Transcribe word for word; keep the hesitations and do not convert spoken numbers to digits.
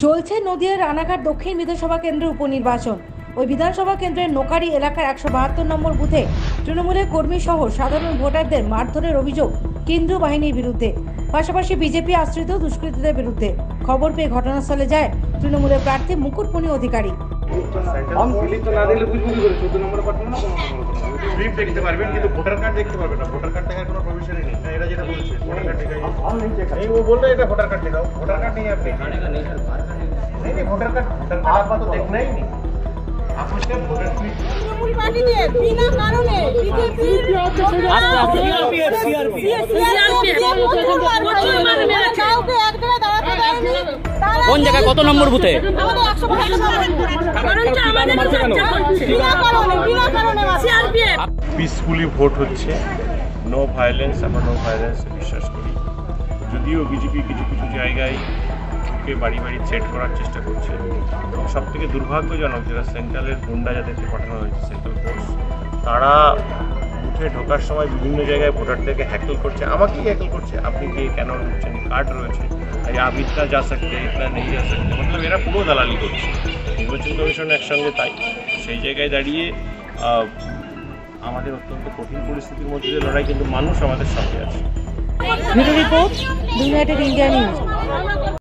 চলছে নদিয়ার রানাঘাট দক্ষিণ বিধানসভা কেন্দ্রের উপনির্বাচন। ওই বিধানসভা কেন্দ্রের নোকারি এলাকার একশো বাহাত্তর নম্বর বুথে তৃণমূলের কর্মী সহ সাধারণ ভোটারদের মারধরের অভিযোগ কেন্দ্রীয় বাহিনীর বিরুদ্ধে, পাশাপাশি বিজেপি আশ্রিত দুষ্কৃতীদের বিরুদ্ধে। খবর পেয়ে ঘটনাস্থলে যায় তৃণমূলের প্রার্থী মুকুটমণি অধিকারী। দেখতে পারবেন কিন্তু ভোটার কার্ড দেখতে পারবেন না, ভোটার কার্ড দেখার কোনো প্রভিশনই নেই। এরা যেটা বলছে ভোটার কার্ড দেখাই, এই ও বললো এটা ভোটার কার্ড দেখাও, ভোটার কার্ড নেই আপনি नहीं नहीं भोटर कार्ड भोटर कार्ड आपको तो देखना ही नहीं। आप उसके भोटर तृणमूल पार्टी ने बिना कारणে बीजेपी सीआरपीएफ सीआरपीएफ প্রচুর মানে মেরে কাউকে এক জায়গায় দাঁড়াতে দেয়নি। কোন জায়গায় কত নম্বর বুথে? আমাদের একশো বাহাত্তর নম্বর কারণটা আমাদের চর্চা করছে বিনা কারণে বিনা কারণে সিআরপিএফ। পিসফুলি ভোট হচ্ছে, নো ভায়োলেন্স, আমরা নো ভায়োলেন্স বিশ্বাস করি। যদিও বিজেপি কিছু কিছু জায়গায় বাড়ি বাড়ি সেট করার চেষ্টা করছে, এবং সব থেকে দুর্ভাগ্যজনক যারা সেন্ট্রালের গুন্ডা যাদেরকে পাঠানো হয়েছে সেন্ট্রাল ফোর্স, তারা বুথে ঢোকার সময় বিভিন্ন জায়গায় ভোটারদেরকে হ্যাকল করছে। আমাকেই হ্যাকল করছে, আপনি কে, কেন ঢুকছেন, কার্ড রয়েছে, আপ ইতনা যা সকতে ইতনা নেই যা সকতে, মতলব এরা পুরো দালালি করছে। নির্বাচন কমিশন একসঙ্গে তাই সেই জায়গায় দাঁড়িয়ে আমাদের অত্যন্ত কঠিন পরিস্থিতির মধ্যে দিয়ে লড়াই, কিন্তু মানুষ আমাদের সঙ্গে আছে। Report United India news.